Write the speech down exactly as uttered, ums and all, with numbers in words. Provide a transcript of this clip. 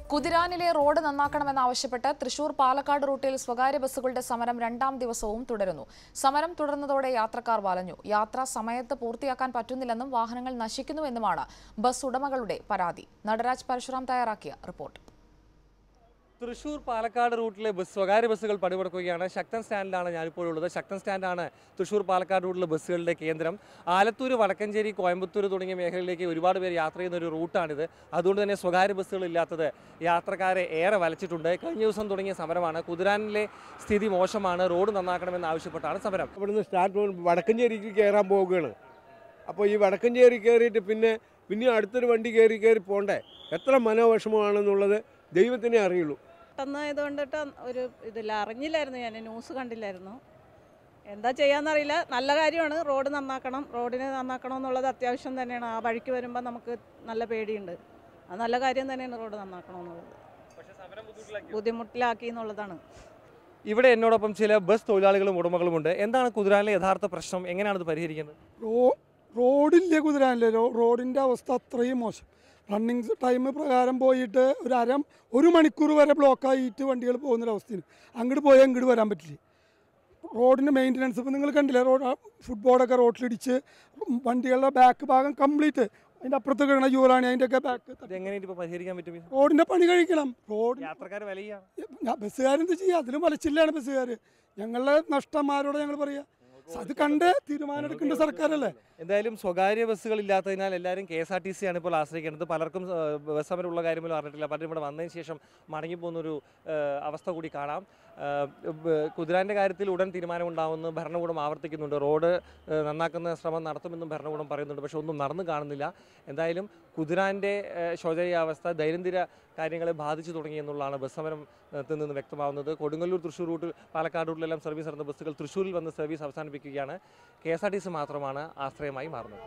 കുതിരാനിലെ road നന്നാക്കണമെന്നാവശ്യപ്പെട്ട് തൃശൂർ പാലക്കാട് റൂട്ടിൽ സ്വകാര്യ ബസ്സുകളുടെ സമരം രണ്ടാം ദിവസവും തുടരുന്നു. സമരം തുടർന്നതോടെ യാത്രക്കാർ വലഞ്ഞു. യാത്ര സമയത്ത് പൂർത്തിയാക്കാൻ പറ്റുന്നില്ലെന്നും വാഹനങ്ങൾ നശിക്കുന്നുവെന്നുമാണ് ബസ് ഉടമകളുടെ പരാതി. നടരാജ് പരശുറാം തയ്യാറാക്കിയ റിപ്പോർട്ട്. തൃശൂർ പാലക്കാട് റൂട്ടിലെ ബസ് സ്വകാര്യ ബസ്സുകൾ പണിമുടക്കുകയാണ്. ശക്തൻ സ്റ്റാൻഡിലാണ് ഞാനിപ്പോഴുള്ളത്. ശക്തൻ സ്റ്റാൻഡാണ് തൃശൂർ പാലക്കാട് റൂട്ടിലെ ബസ്സുകളുടെ കേന്ദ്രം. ആലത്തൂർ, വടക്കഞ്ചേരി, കോയമ്പത്തൂർ തുടങ്ങിയ മേഖലയിലേക്ക് ഒരുപാട് പേര് യാത്ര ചെയ്യുന്ന ഒരു റൂട്ടാണിത്. അതുകൊണ്ട് തന്നെ സ്വകാര്യ ബസ്സുകൾ ഇല്ലാത്തത് യാത്രക്കാരെ ഏറെ വലച്ചിട്ടുണ്ട്. കഴിഞ്ഞ ദിവസം തുടങ്ങിയ സമരമാണ്. കുതിരാനിലെ സ്ഥിതി മോശമാണ്, റോഡ് നന്നാക്കണമെന്ന് ആവശ്യപ്പെട്ടാണ് സമരം. ഇവിടുന്ന് സ്റ്റാർട്ട് വടക്കഞ്ചേരിക്ക് കയറാൻ പോവുകയാണ്. അപ്പോൾ ഈ വടക്കഞ്ചേരി കയറിയിട്ട് പിന്നെ പിന്നെ അടുത്തൊരു വണ്ടി കയറി കയറി പോകണ്ടേ? എത്ര മനോവിഷമമാണെന്നുള്ളത് ദൈവത്തിനെ അറിയുള്ളൂ. പെട്ടെന്നായതുകൊണ്ടിട്ട് ഒരു ഇതില്ല, അറിഞ്ഞില്ലായിരുന്നു, ഞാൻ ന്യൂസ് കണ്ടില്ലായിരുന്നു. എന്താ ചെയ്യാന്നറിയില്ല. നല്ല കാര്യമാണ്, റോഡ് നന്നാക്കണം, റോഡിനെ നന്നാക്കണം എന്നുള്ളത് അത്യാവശ്യം തന്നെയാണ്. ആ വഴിക്ക് വരുമ്പോൾ നമുക്ക് നല്ല പേടിയുണ്ട്. അത് നല്ല കാര്യം തന്നെയാണ്, റോഡ് നന്നാക്കണം എന്നുള്ളത്. ബുദ്ധിമുട്ടിലാക്കി എന്നുള്ളതാണ്. ഇവിടെ എന്നോടൊപ്പം ചില ബസ് തൊഴിലാളികളും ഉടമകളുമുണ്ട്. എന്താണ് കുതിരാനിലെ യഥാർത്ഥ പ്രശ്നം? എങ്ങനെയാണ് ഇത് പരിഹരിക്കുന്നത്? റോഡില്ലേ കുതിരാനിലെ റോഡിൻ്റെ അവസ്ഥ അത്രയും മോശം. റണ്ണിങ് ടൈം പ്രകാരം പോയിട്ട് ഒരു അര ഒരു മണിക്കൂർ വരെ ബ്ലോക്കായിട്ട് വണ്ടികൾ പോകുന്നൊരവസ്ഥയാണ്. അങ്ങോട്ട് പോയാൽ ഇങ്ങോട്ട് വരാൻ പറ്റില്ല. റോഡിൻ്റെ മെയിൻ്റനൻസ് ഇപ്പോൾ നിങ്ങൾ കണ്ടില്ലേ, റോഡ് ഫുട്ബോളൊക്കെ റോഡിലിടിച്ച് വണ്ടികളുടെ ബാക്ക് ഭാഗം കംപ്ലീറ്റ് അതിൻ്റെ അപ്പുറത്ത് കിടന്ന യൂറാണ് അതിൻ്റെയൊക്കെ ബാക്ക്. എങ്ങനെയാണ് ഇപ്പോൾ പരിഹരിക്കാൻ പറ്റും? റോഡിൻ്റെ പണി കഴിക്കണം. റോഡ് യാത്രക്കാർ വലിയ ബസ്സുകാരെന്ത് ചെയ്യുക? അതിലും വലിച്ചില്ലാണ് ബസ്സുകാർ. ഞങ്ങളുടെ നഷ്ടന്മാരോട് ഞങ്ങൾ പറയുക, അത് കണ്ട് തീരുമാനമെടുക്കേണ്ട സർക്കാരല്ലേ. എന്തായാലും സ്വകാര്യ ബസ്സുകൾ ഇല്ലാത്തതിനാൽ എല്ലാവരും K S R T C ആണ് ഇപ്പോൾ ആശ്രയിക്കേണ്ടത്. പലർക്കും ബസ് സമരമുള്ള കാര്യമല്ലോ അറിഞ്ഞിട്ടില്ല. പലരും ഇവിടെ വന്നതിന് ശേഷം മടങ്ങിപ്പോകുന്നൊരു അവസ്ഥ കൂടി കാണാം. കുതിരാൻ്റെ കാര്യത്തിൽ ഉടൻ തീരുമാനമുണ്ടാവുമെന്ന് ഭരണകൂടം ആവർത്തിക്കുന്നുണ്ട്. റോഡ് നന്നാക്കുന്ന ശ്രമം നടത്തുമെന്നും ഭരണകൂടം പറയുന്നുണ്ട്. പക്ഷേ ഒന്നും നടന്നു കാണുന്നില്ല. എന്തായാലും കുതിരാൻ്റെ ശോചനീയാവസ്ഥ ദൈനംദിന കാര്യങ്ങളെ ബാധിച്ചു തുടങ്ങി എന്നുള്ളതാണ് ബസ് സമരത്തിൽ നിന്ന് വ്യക്തമാവുന്നത്. കൊടുങ്ങല്ലൂർ, തൃശ്ശൂർ റൂട്ട്, പാലക്കാട് റൂട്ടിലെല്ലാം സർവീസ് നടന്ന ബസ്സുകൾ തൃശ്ശൂരിൽ വന്ന് സർവീസ് അവസാനിപ്പിക്കുകയാണ്. K S R T C മാത്രമാണ് ആശ്രയമായി മാറുന്നത്.